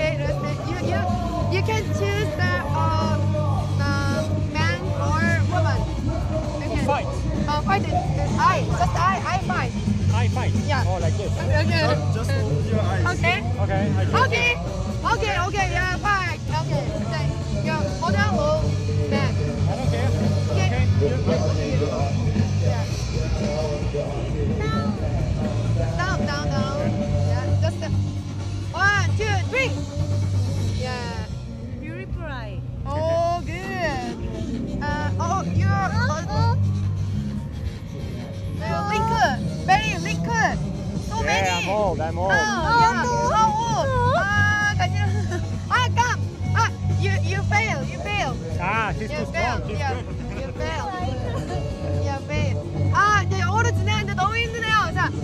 Okay, you can choose the man or woman. Okay. Fight. Fight. I fight. I fight. Yeah. Oh, like this. Okay. Just open your eyes. Okay. Okay. I do. Okay. Yeah, fight. Okay. Yeah, woman or man. I don't care. Okay. Yeah. Down. Yeah, just 1, 2, 3. Yeah. Beautiful eye. Oh, good. Liquid. Very liquid. So many. Yeah, I'm old. Yeah. How old? Come. You fail. Ah, she's too strong. She's Yeah, good. you fail. Yeah, fail. 이제 영어로 진행하는데 너무 힘드네요. 자,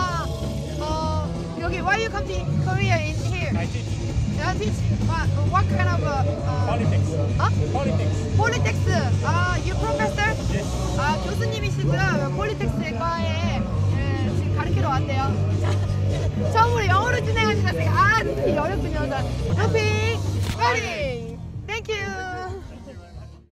여기 why you come to Korea in here? I teach Teach what kind of politics. Politics. politics? You professor? Yes. 교수님이시고요. 폴리텍스 과에 지금 가르치러 왔대요. 처음으로 영어로 진행하시니까 되게 어렵군요. 자, 루핑, ready.